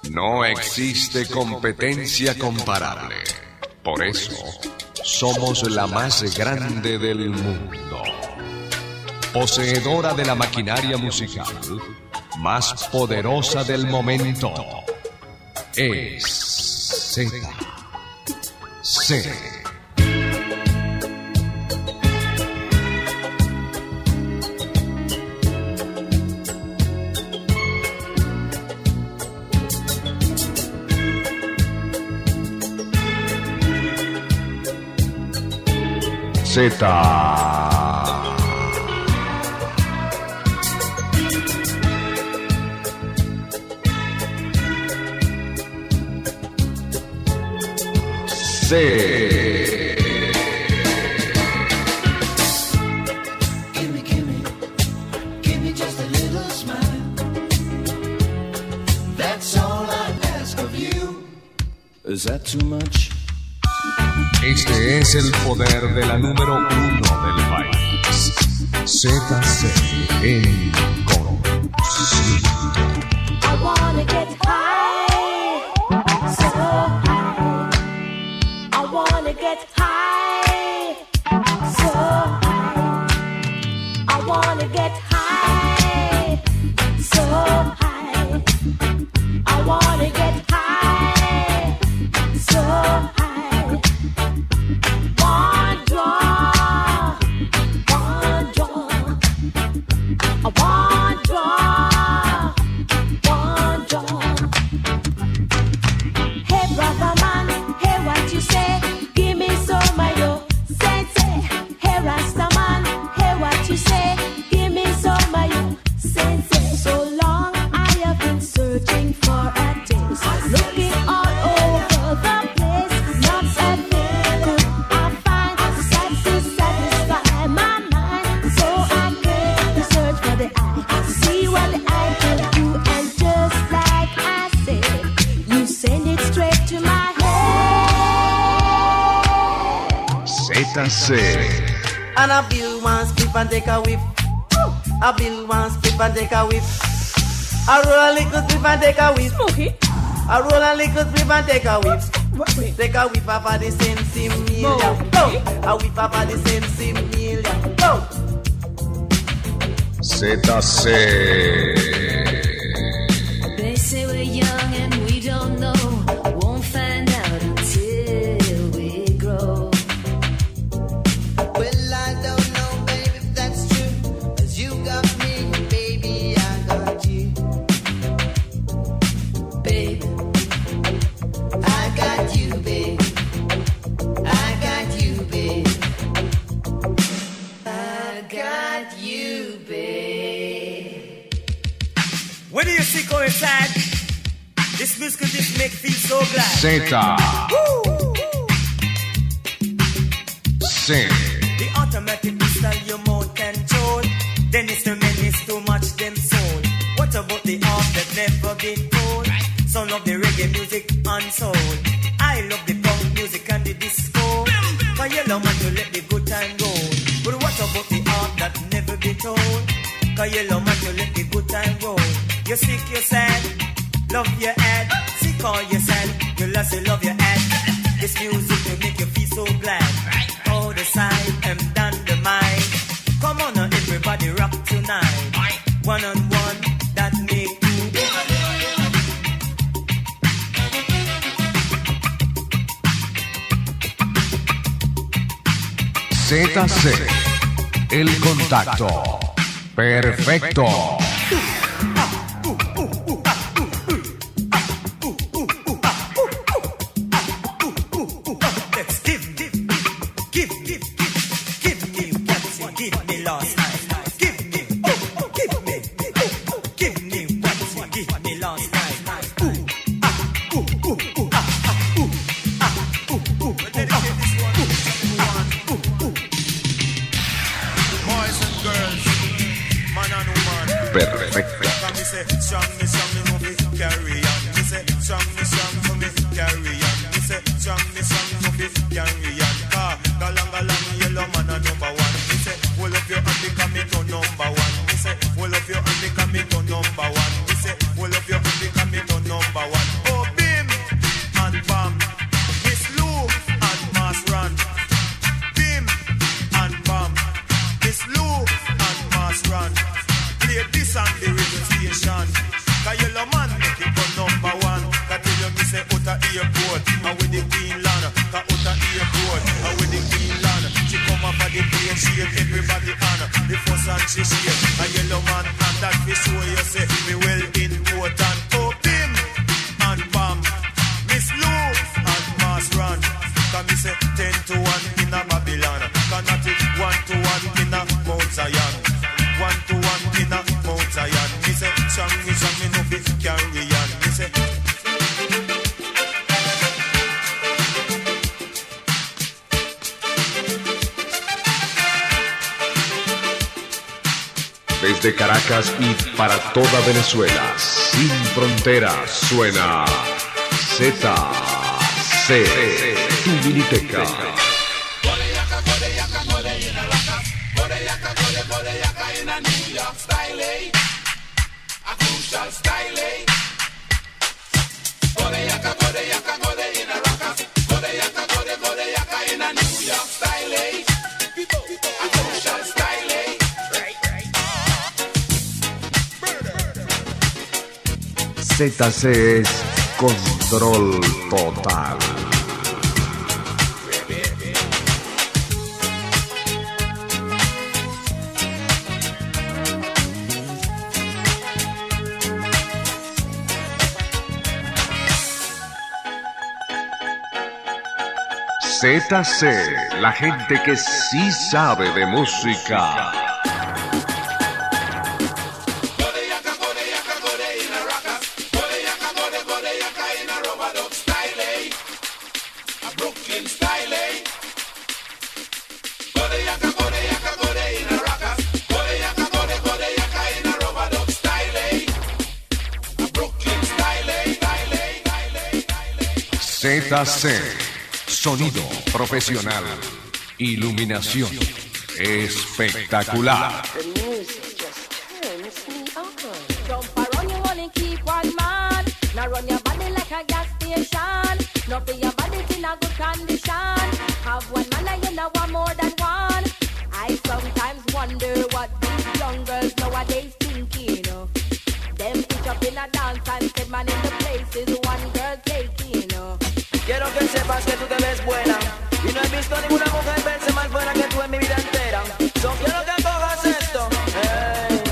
No existe competencia comparable. Por eso, somos la más grande del mundo. Poseedora de la maquinaria musical más poderosa del momento. Es Z. Give me just a little smile. That's all I ask of you. Is that too much? Este es el poder de la número 1 del país. ZC en concierto. I wanna get high, so high. I wanna get high, so high. I wanna get high, so high. I wanna get high, so high. One draw, one draw. I want draw, one draw. Hey brother man, hey what you say? Give me some of your sense. Hey Rasta man, hey what you say? Give me some of your sense. So long I have been searching for a taste, looking all over the place. Not a thing could I find to satisfy my mind. So I came to search for the eye, to see what the eye can do. And just like I said, you send it straight to my head. ZC. And a bill one split and take a whiff. A bill one split and take a whiff. A roll a little split and take a whiff. Okay. A roll a little split and take a whiff. Wait. Take a whiff of the sensimilia. Go. A whiff of the sensimilia. Go. ZC. They say we're young and we don't know. Won't find out until we grow. Well, I don't know, baby, if that's true. 'Cause you got me, baby, I got you. Baby, I got you, baby. I got you, baby. I got you, babe. When you see coincide, this music could just make feel so glad. Z. C. The automatic pistol your mouth control. Then it's the menace too much them soul. What about the art that never been told? Sound of the reggae music unsold. I love the punk music and the disco. For yellow man to let the good time roll. But what about the art that never been told? For yellow man to let the good time roll. You sick, you sad, love your head. Sick or you sad, you lost, you love your head. This music will make you feel so glad. All the side and down the mind. Come on now, everybody rock tonight. One on one, that make you. ZC. El contacto perfecto. Let's give me last night. Give me what you give me last night. Boys and girls, man and woman. Perfecto. Me say strong, me move it, carry on. Me say strong, so me carry on. Me say strong, move it, carry on. Galang, yellow man a number one. Me say, hold up your hand because me to number one. Me say, hold up your hand because me to number one. Me say, hold up your hand because me to number one. A yellow man make it go number one. That tell you me say out a airport. And with the Queen Land, out a airport. And with the Queen Land, she come up at the plane, she and everybody on. The first and she shake. A yellow man and that we show you say me well important. Open and bam. Miss Lou and Mass Run. Can me say 10 to 1 in a Babylon. Cannot it 1 to 1 in a Mount Zion. 1 to 1 in a Mount Zion. Me say strong me no fit carry on. Me say desde Caracas y para toda Venezuela, sin fronteras, suena ZC, tu miniteca. ZC es control total. ZC, la gente que sí sabe de música. ZC, sonido profesional, iluminación espectacular. The music just turns me on. Jump around, you wanna keep one man. Now run your body like a gas station. Now be your body in a good condition. Have one man and you know want more than one. I sometimes wonder what these young girls nowadays thinking. Them each up in a dance and said man in the places one girl taking. Quiero que sepas que tú te ves buena y no he visto ninguna mujer verse más buena que tú en mi vida entera. So quiero que cojas esto. Hey.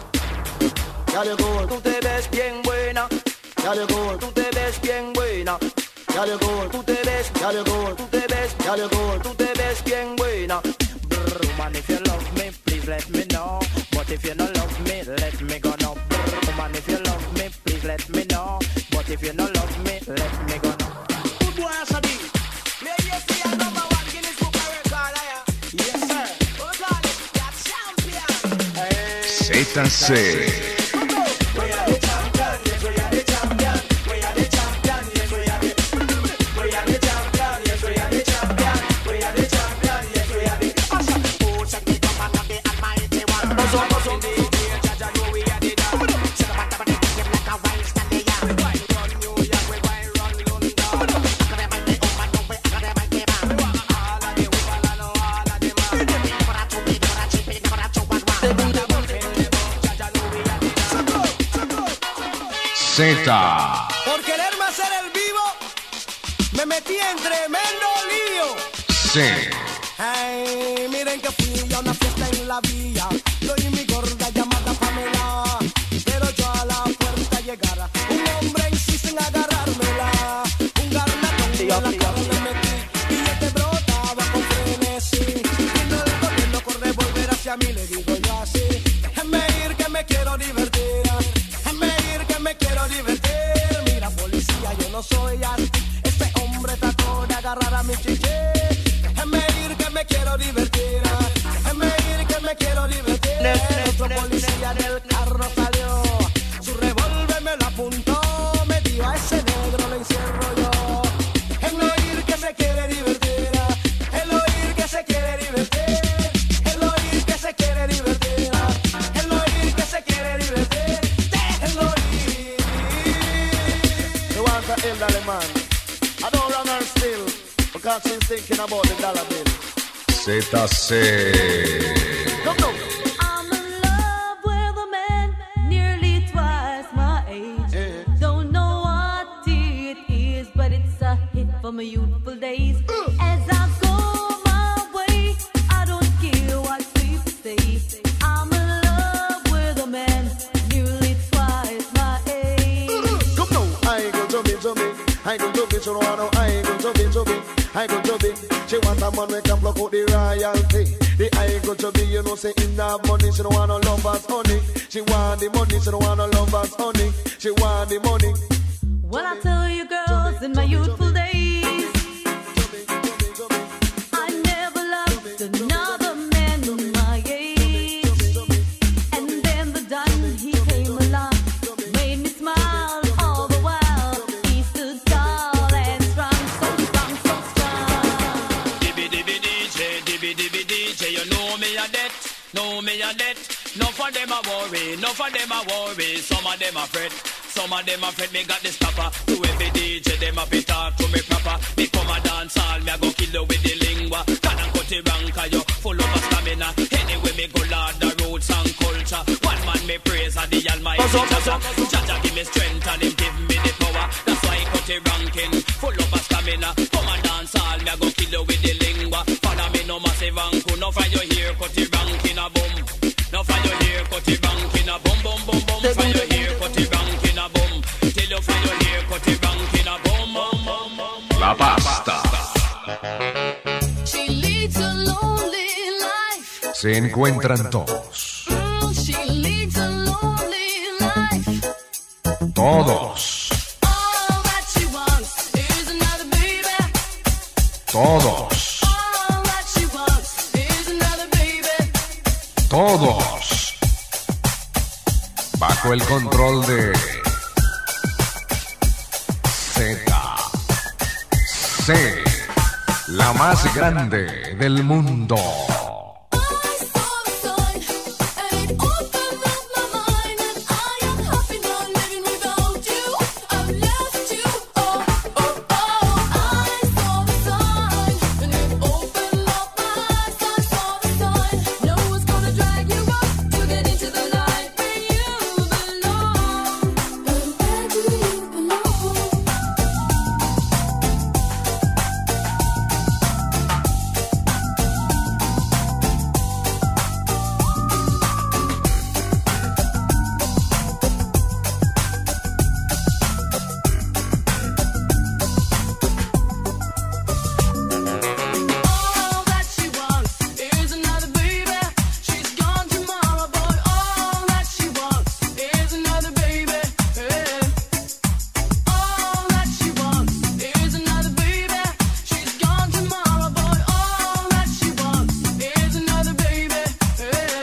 Tú te ves bien buena. Tú te ves bien buena. Tú te ves, tú te ves, tú te ves bien buena. Brr, man, if you love me, please let me know. But if you don't love me, let me go now. Brr, man, if you love me, please let me know. But if you don't love me, let me go now. ZC. Por quererme hacer el vivo, me metí en tremendo lío. Sí. Ay, miren que fui a una fiesta en la vía. Yo y mi gorda llamada Pamela. Pero yo a la puerta llegara, un hombre insiste en agarrármela. Un garnatón en la cara le metí y este brotaba con frenesí. Viendo el gobierno con revólver hacia mí, le digo yo así: déjenme ir que me quiero divertir. Me quiero divertir, mira policía, yo no soy así. Este hombre trató de agarrar a mi chiché. Déjame ir que me quiero divertir. Déjame ir que me quiero divertir. Otro policía del carro salió, su revólver me lo apuntó, me dio a ese negro, lo encierro yo. Déjame ir que se quiere divertir. Déjame ir que se quiere divertir. Déjame ir que se quiere divertir. Déjame ir que se quiere divertir. Elderly man, I don't run her still because she's thinking about the dollar bill. ZC. I'm in love with a man nearly twice my age. my youthful days. As I go my way, I don't care what people say. I'm in love with a man nearly twice my age. Come now, I go to me. I go to me, so no, I go to me. I go to me. She want a man we can block out the royalty. The I go to be, you know, say in that money, she don't want no lovers honey. She want the money, she don't want no lovers honey. She want the money. Well, I tell you, girls, in my youthful days, I never loved another man my age. And then the Don, he came along, made me smile all the while. He stood tall and strong, so strong, so strong. Dibby DJ, you know me a debt. No for them a worry, some of them a fret. Some of them a fret, me got the stopper. To every DJ, them a be talk to me proper. Me come a dance all, me a go kill you with the lingua. Can and cut it wrong, cause you full of stamina. Anyway, me go lord the roots and culture. One man me praise and the almighty Jaja. Jaja give me strength and him give me the power. That's why cut it ranking, full of stamina. Come and dance all, me a go kill you with the lingua. Follow me no massive anku, no for your hair, cut it ranking a boom. No for your hair, cut it ranking a boom, boom, boom, boom. For your hair, cut it ranking a boom. Till you for your hair, cut it ranking a boom, boom, boom, boom. La pasta. She leads a lonely life. Se encuentran todos. She leads a lonely life. Todos. All that she wants is another baby. Todos. All that she wants is another baby. Todos. Bajo el control de ZC, la más grande del mundo. I saw the sign and it opened up my mind, and I am happy now living without you. I've left you. Oh, oh, oh. I saw the sign and it opened up my eyes. I saw the sign. No one's gonna drag you up to get into the light where you belong. But where do you belong? All that she wants is another baby. She's gone tomorrow, boy. All that she wants is another baby. Hey. All that she wants is another baby. She's gone tomorrow, boy. All that she wants is another baby. Hey.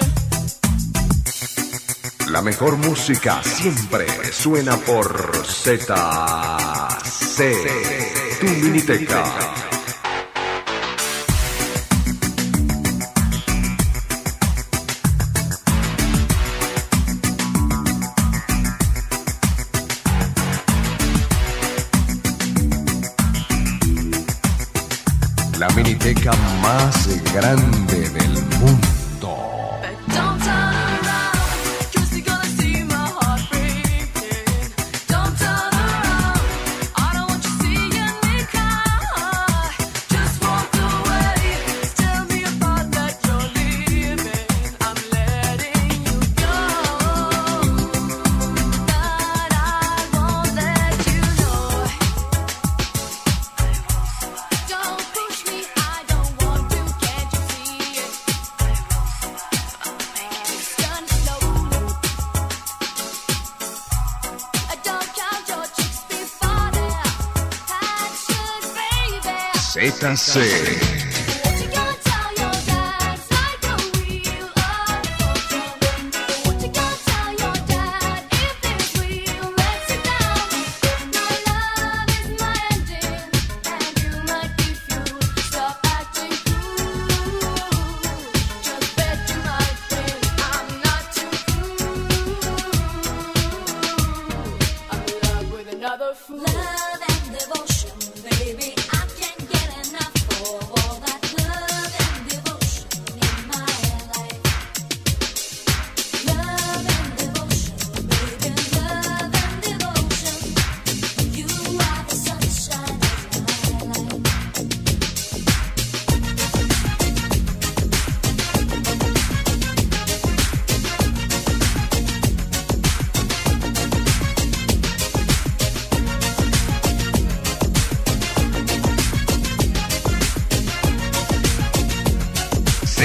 La mejor música siempre suena por ZC, tu miniteca. La miniteca más grande del mundo. But don't turn around, 'cause you're gonna see my heart breaking. Don't turn around, I don't want you seeing me cry. Just walk away, tell me about that you're leaving. I'm letting you go, but I won't let you know. Don't push me, I don't want to, can't you see it? It's done slowly. Don't count your tricks before they're action, baby. ZC. What you gonna tell your dad? It's like a wheel of fortune. What you gonna tell your dad if this wheel lets you down? My love is my engine, and you might be fuel. Stop acting cool. Just bet you might win. I'm not too cool. I'm in love with another fool. Love and devotion, baby. I can't get enough of all that love and devotion in my life. Love and devotion, baby. Love and devotion. You are the sunshine of my life.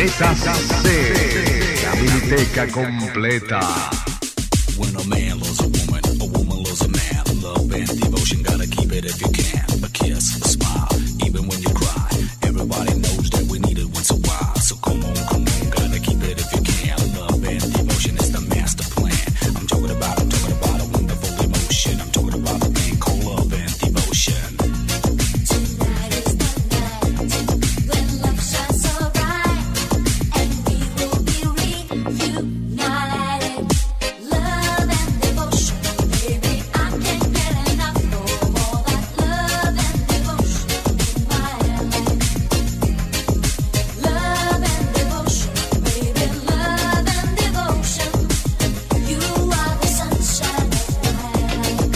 ZC, la biblioteca completa. When a man loves a woman loves a man. Love and devotion, gotta keep it if you can. A kiss, a smile, even when you cry. Everybody knows that we need it once a while. So come on, gotta keep it if you can. Love and devotion is the master plan. I'm talking about a wonderful emotion. I'm talking about a thing called love and devotion. Tonight is the night when love shines so bright, and we will be reunited. Love and devotion, baby, I can't get enough. No more that love and devotion in my life. Love and devotion, baby, love and devotion. You are the sunshine of my life.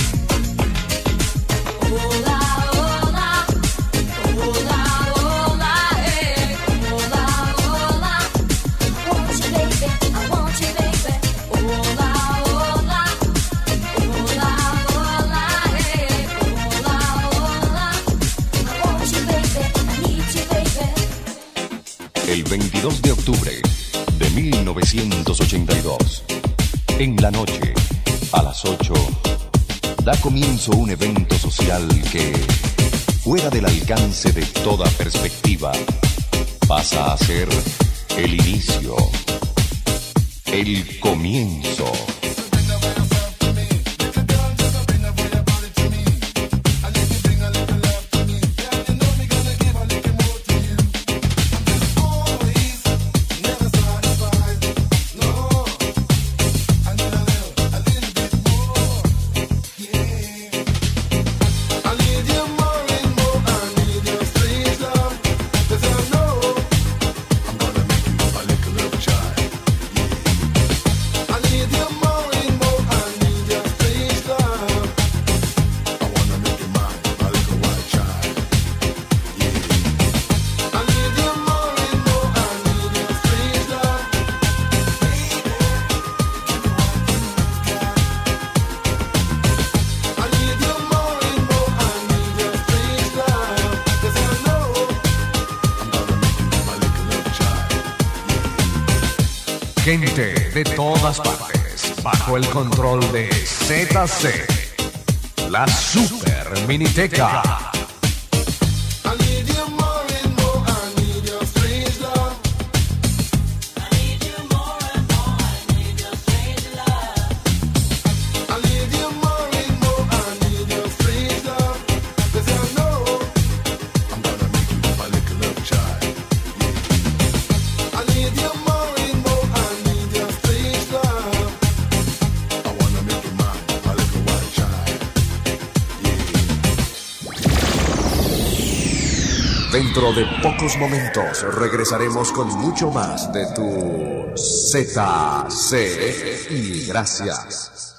Hola, hola. Hola, hola, hey. Hola, hola. I want you, baby. I want you, baby. Hola, hola. Hola, hola, hey. Hola, hola. I want you, baby. I need you, baby. El 22 de octubre de 1982, en la noche, a las 8, da comienzo un evento social que, fuera del alcance de toda perspectiva, pasa a ser el inicio, el comienzo. Gente de todas partes, bajo el control de ZC, la Super Miniteca. Dentro de pocos momentos regresaremos con mucho más de tu ZC y gracias.